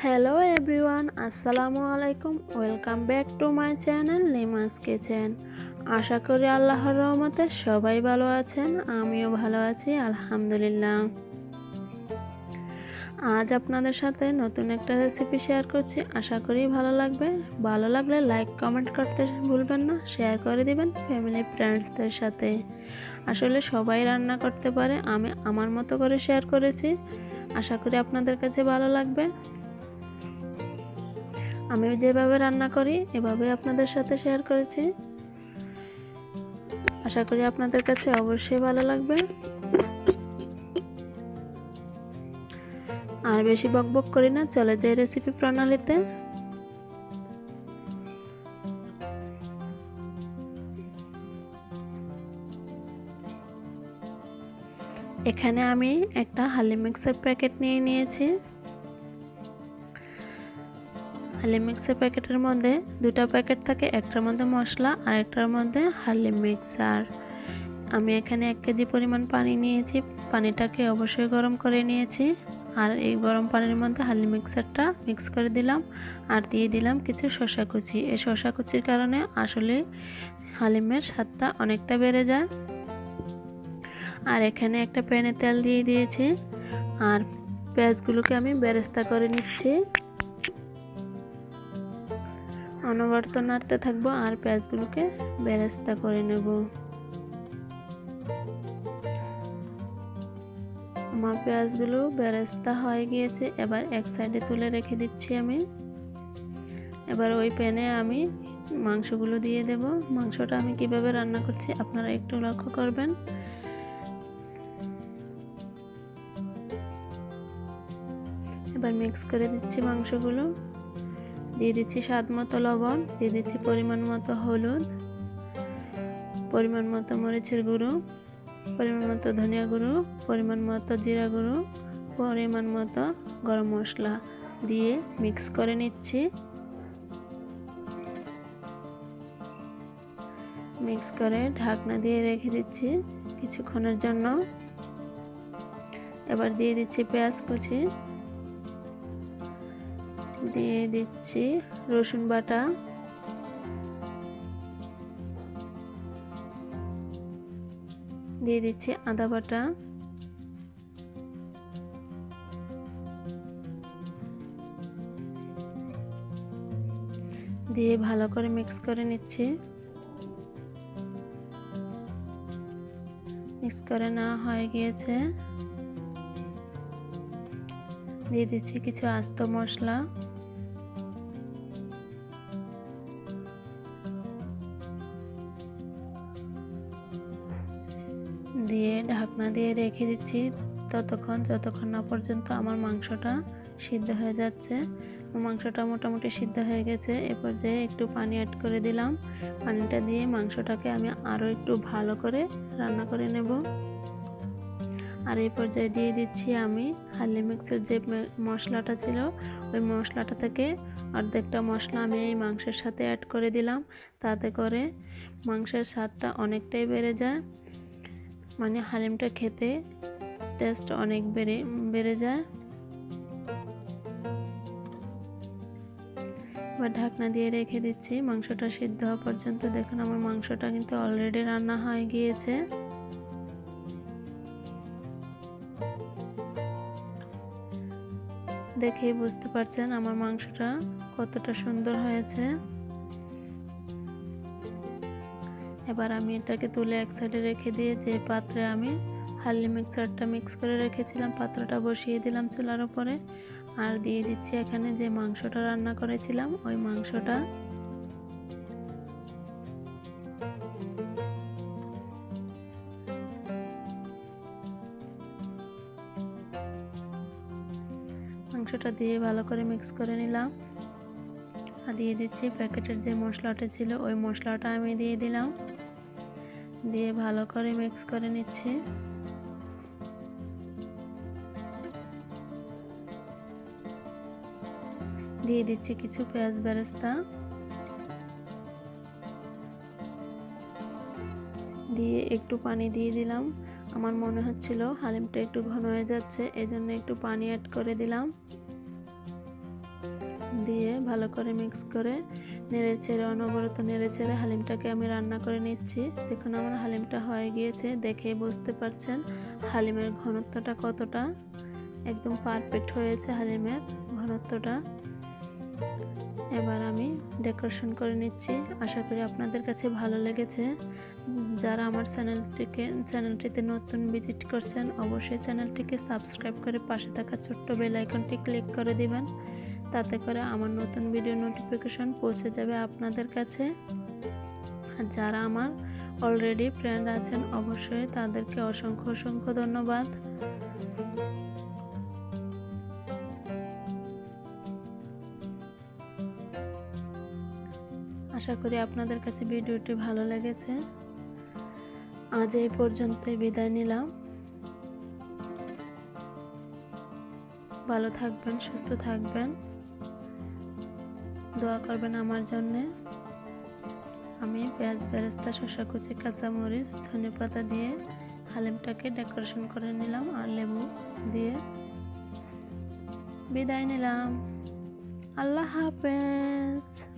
Hello everyone, আসসালামু আলাইকুম। Welcome back to my channel Lima's kitchen. আশা করি আল্লাহর রহমতে সবাই ভালো আছেন, আমিও ভালো আছি আলহামদুলিল্লাহ। আজ আপনাদের সাথে নতুন একটা রেসিপি শেয়ার করছি, আশা করি ভালো লাগবে। ভালো লাগলে লাইক কমেন্ট করতে ভুলবেন না, শেয়ার করে দিবেন ফ্যামিলি ফ্রেন্ডসদের সাথে। আসলে সবাই রান্না করতে পারে, আমি আমার মতো করে শেয়ার করেছি, আশা করি আপনাদের কাছে ভালো লাগবে। আমি যেভাবে রান্না করি এভাবে আপনাদের সাথে শেয়ার করেছি, আশা করি আপনাদের কাছে অবশ্যই ভালো লাগবে। আর বেশি বকবক করি না, চলে যাই রেসিপি প্রণালীতে। এখানে আমি একটা হালিম মিক্সের প্যাকেট নিয়ে নিয়েছি। হালিম মিক্সের প্যাকেটের মধ্যে দুটা প্যাকেট থাকে, একটার মধ্যে মশলা আর একটার মধ্যে হালিম মিক্সার। আমি এখানে 1 কেজি পরিমাণ পানি নিয়েছি, পানিটাকে অবশ্যই গরম করে নিয়েছি। আর এই গরম পানির মধ্যে হালিম মিক্সারটা মিক্স করে দিলাম আর দিয়ে দিলাম কিছু শসা কুচি। এই শসা কুচির কারণে আসলে হালিমের স্বাদটা অনেকটা বেড়ে যায়। আর এখানে একটা প্যানে তেল দিয়ে দিয়েছি আর পেঁয়াজগুলোকে আমি বেরেস্তা করে নিচ্ছি। অনবরত নাড়তে থাকবো আর পেঁয়াজগুলোকে বেরেস্তা করে নেব। আমার পেঁয়াজগুলো বেরেস্তা হয়ে গিয়েছে, এবার এক সাইডে তুলে রেখে দিচ্ছি আমি। এবার ওই প্যানে আমি মাংসগুলো দিয়ে দেব। মাংসটা আমি কিভাবে রান্না করছি আপনারা একটু লক্ষ্য করবেন। এবার মিক্স করে দিচ্ছি মাংসগুলো, দিয়ে দিচ্ছি স্বাদ মতো লবণ, দিয়ে দিচ্ছি পরিমাণ মতো হলুদ, পরিমাণ মতো মরিচের গুঁড়ো, পরিমাণ মতো ধনিয়া গুঁড়ো, পরিমাণ মতো জিরা গুঁড়ো, পরিমাণ মতো গরম মশলা দিয়ে মিক্স করে নিচ্ছি। মিক্স করে ঢাকনা দিয়ে রেখে দিচ্ছি কিছুক্ষণের জন্য। এবার দিয়ে দিচ্ছি পেঁয়াজ কুচি, দিয়ে দিচ্ছি রসুন বাটা, দিয়ে দিচ্ছি আদা বাটা, দিয়ে ভালো করে মিক্স করে নিচ্ছি। মিক্স করে নেওয়া হয়ে গিয়েছে, দিয়ে দিচ্ছি কিছু আস্ত মশলা, দিয়ে ঢাকনা দিয়ে রেখে দিচ্ছি যতক্ষণ না পর্যন্ত আমার মাংসটা সিদ্ধ হয়ে যাচ্ছে। মাংসটা মোটামুটি সিদ্ধ হয়ে গেছে। এ পর্যায়ে একটু পানি অ্যাড করে দিলাম। পানিটা দিয়ে মাংসটাকে আমি আরও একটু ভালো করে রান্না করে নেব। আর এই পর্যায়ে দিয়ে দিচ্ছি আমি হালিম মিক্সের যে মশলাটা ছিল, ওই মশলাটা থেকে অর্ধেকটা মশলা আমি এই মাংসের সাথে অ্যাড করে দিলাম। তাতে করে মাংসের স্বাদটা অনেকটাই বেড়ে যায়, মানে হালিমটা খেতে টেস্ট অনেক বেড়ে যায়। এবার ঢাকনা দিয়ে রেখে দিচ্ছি মাংসটা সিদ্ধ হওয়া পর্যন্ত। দেখুন আমার মাংসটা কিন্তু অলরেডি রান্না হয়ে গিয়েছে। দেখেই বুঝতে পারছেন আমার মাংসটা কতটা সুন্দর হয়েছে। এবার আমি এটাকে তুলে এক সাইডে রেখে দিয়ে যে পাত্রে আমি হালিম মিক্সারটা মিক্স করে রেখেছিলাম, পাত্রটা বসিয়ে দিলাম চুলার উপরে। আর দিয়ে দিচ্ছি এখানে যে মাংসটা রান্না করেছিলাম ওই মাংসটা। মাংসটা দিয়ে ভালো করে মিক্স করে নিলাম। আর দিয়ে দিচ্ছি প্যাকেটের যে মশলাটা ছিল ওই মশলাটা আমি দিয়ে দিলাম, দিয়ে ভালো করে মিক্স করে নিচ্ছি। দিয়ে দিচ্ছি কিছু পেঁয়াজ বেরেস্তা, দিয়ে একটু পানি দিয়ে দিলাম। আমার মনে হচ্ছিল হালিমটা একটু ঘন হয়ে যাচ্ছে, এজন্য একটু পানি অ্যাড করে দিলাম। দিয়ে ভালো করে মিক্স করে নেড়েচেড়ে অনবরত নেড়েচেড়ে হালিমটাকে আমি রান্না করে নিচ্ছি। দেখুন আমার হালিমটা হয়ে গিয়েছে, দেখেই বুঝতে পারছেন হালিমের ঘনত্বটা কতটা, একদম পারফেক্ট হয়েছে হালিমের ঘনত্বটা। এবার আমি ডেকোরেশন করে নিচ্ছি। আশা করি আপনাদের কাছে ভালো লেগেছে। যারা আমার চ্যানেলটিতে নতুন ভিজিট করছেন অবশ্যই চ্যানেলটিকে সাবস্ক্রাইব করে পাশে থাকা ছোট্ট বেল আইকনটি ক্লিক করে দিবেন, তাতে করে আমার নতুন ভিডিও নোটিফিকেশন পৌঁছে যাবে আপনাদের কাছে। আর যারা আমার অলরেডি ফ্রেন্ড আছেন অবশ্যই তাদেরকে অসংখ্য অসংখ্য ধন্যবাদ। আশা করি আপনাদের কাছে ভিডিওটি ভালো লেগেছে। আজ এই পর্যন্তই বিদায় নিলাম। ভালো থাকবেন, সুস্থ থাকবেন, দোয়া করবেন আমার জন্যে। আমি পেঁয়াজ বেরেস্তা, শসা কুচি, কাঁচামরিচ, ধনেপাতা দিয়ে হালিমটাকে ডেকোরেশন করে নিলাম আর লেবু দিয়ে বিদায় নিলাম। আল্লাহ হাফেজ।